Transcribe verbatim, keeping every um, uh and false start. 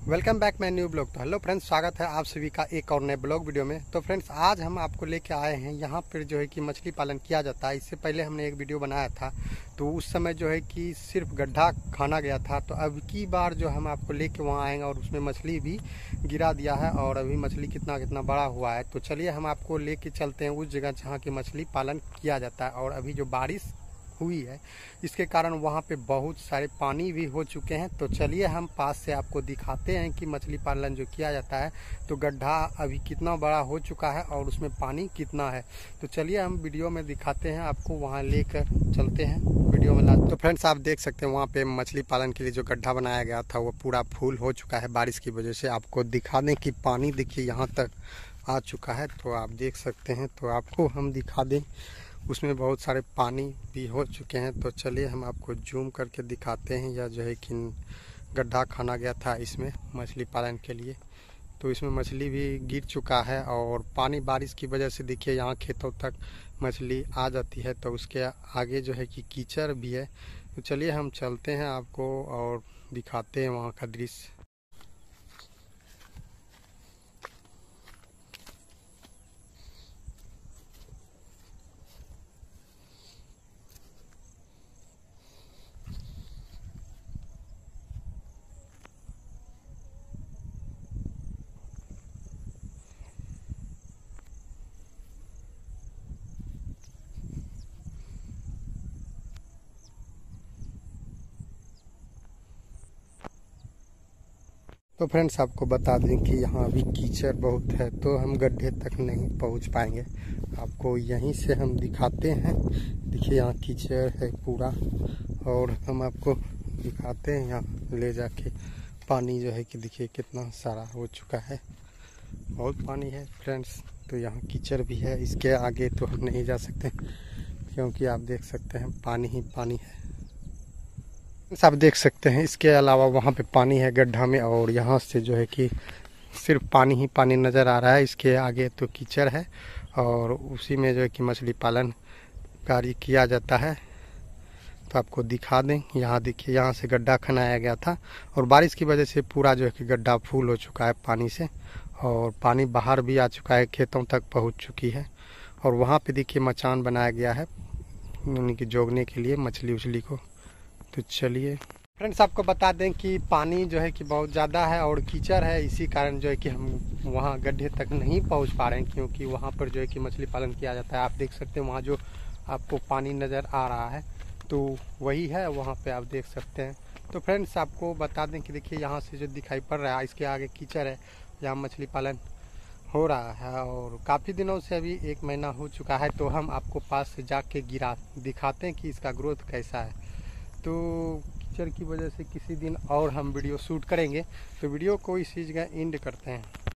Welcome back my new blog. तो hello friends, स्वागत है आप सभी का एक और नए ब्लॉग वीडियो में। तो फ्रेंड्स, आज हम आपको लेके आए हैं यहाँ पर जो है कि मछली पालन किया जाता है। इससे पहले हमने एक वीडियो बनाया था, तो उस समय जो है कि सिर्फ गड्ढा खाना गया था। तो अब की बार जो हम आपको लेके वहाँ आएंगे और उसमें मछली भी गिरा दिया है और अभी मछली कितना कितना बड़ा हुआ है। तो चलिए हम आपको लेके चलते हैं उस जगह जहाँ की मछली पालन किया जाता है। और अभी जो बारिश हुई है इसके कारण वहाँ पे बहुत सारे पानी भी हो चुके हैं। तो चलिए हम पास से आपको दिखाते हैं कि मछली पालन जो किया जाता है तो गड्ढा अभी कितना बड़ा हो चुका है और उसमें पानी कितना है। तो चलिए हम वीडियो में दिखाते हैं आपको, वहाँ लेकर चलते हैं वीडियो में ला। तो फ्रेंड्स, आप देख सकते हैं वहाँ पे मछली पालन के लिए जो गड्ढा बनाया गया था वो पूरा फुल हो चुका है बारिश की वजह से। आपको दिखा दें कि पानी देखिए यहाँ तक आ चुका है, तो आप देख सकते हैं। तो आपको हम दिखा दें उसमें बहुत सारे पानी भी हो चुके हैं। तो चलिए हम आपको जूम करके दिखाते हैं। यह जो है कि गड्ढा खाना गया था इसमें मछली पालन के लिए, तो इसमें मछली भी गिर चुका है और पानी बारिश की वजह से देखिए यहाँ खेतों तक मछली आ जाती है। तो उसके आगे जो है कि कीचड़ भी है। तो चलिए हम चलते हैं आपको और दिखाते हैं वहाँ का दृश्य। तो फ्रेंड्स, आपको बता दें कि यहाँ अभी कीचड़ बहुत है, तो हम गड्ढे तक नहीं पहुँच पाएंगे। आपको यहीं से हम दिखाते हैं। देखिए यहाँ कीचड़ है पूरा, और हम आपको दिखाते हैं यहाँ ले जाके पानी जो है कि देखिए कितना सारा हो चुका है, बहुत पानी है फ्रेंड्स। तो यहाँ कीचड़ भी है, इसके आगे तो हम नहीं जा सकते क्योंकि आप देख सकते हैं पानी ही पानी है। आप देख सकते हैं इसके अलावा वहाँ पे पानी है गड्ढा में, और यहाँ से जो है कि सिर्फ पानी ही पानी नज़र आ रहा है। इसके आगे तो कीचड़ है और उसी में जो है कि मछली पालन कार्य किया जाता है। तो आपको दिखा दें, यहाँ देखिए यहाँ से गड्ढा खनाया गया था और बारिश की वजह से पूरा जो है कि गड्ढा फुल हो चुका है पानी से, और पानी बाहर भी आ चुका है, खेतों तक पहुँच चुकी है। और वहाँ पे देखिए मचान बनाया गया है उन्हीं की जोगने के लिए मछली उछली को। तो चलिए फ्रेंड्स, आपको बता दें कि पानी जो है कि बहुत ज़्यादा है और कीचड़ है, इसी कारण जो है कि हम वहाँ गड्ढे तक नहीं पहुँच पा रहे हैं, क्योंकि वहाँ पर जो है कि मछली पालन किया जाता है। आप देख सकते हैं वहाँ जो आपको पानी नज़र आ रहा है तो वही है, वहाँ पे आप देख सकते हैं। तो फ्रेंड्स, आपको बता दें कि देखिए यहाँ से जो दिखाई पड़ रहा है इसके आगे कीचड़ है, यहाँ मछली पालन हो रहा है और काफ़ी दिनों से, अभी एक महीना हो चुका है। तो हम आपको पास से जाके गिरा दिखाते हैं कि इसका ग्रोथ कैसा है। तो कीचड़ की वजह से किसी दिन और हम वीडियो शूट करेंगे। तो वीडियो को इसी जगह एंड करते हैं।